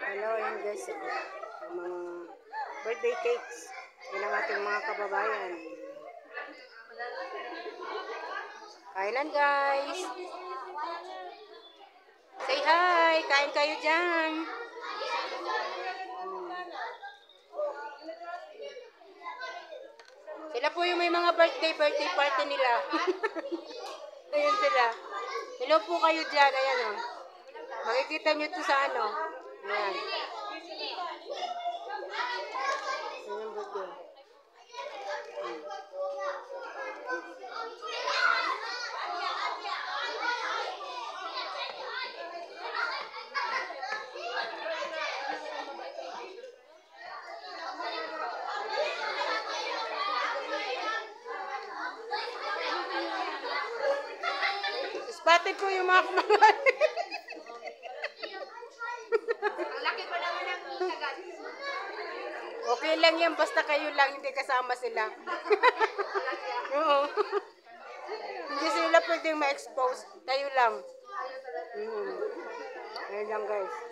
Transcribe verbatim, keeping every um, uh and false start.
Hello, yun guys. Yung mga birthday cakes. Yan ang ating mga kababayan. Kainan guys. Say hi. Kain kayo dyan. Hmm. Sila po yung may mga birthday, birthday party nila. Ayun sila. Hello po kayo dyan. Ayan o. Makikita nyo to sa ano. Ayan. Ayan birthday. Hmm. Spotted po yung mga kumakain. Ang laki pa naman ng sagad. Okay lang yan, basta kayo lang, hindi kasama sila. Oo. Hindi sila pwedeng ma-expose. Kayo lang. Hmm. Ayun lang guys.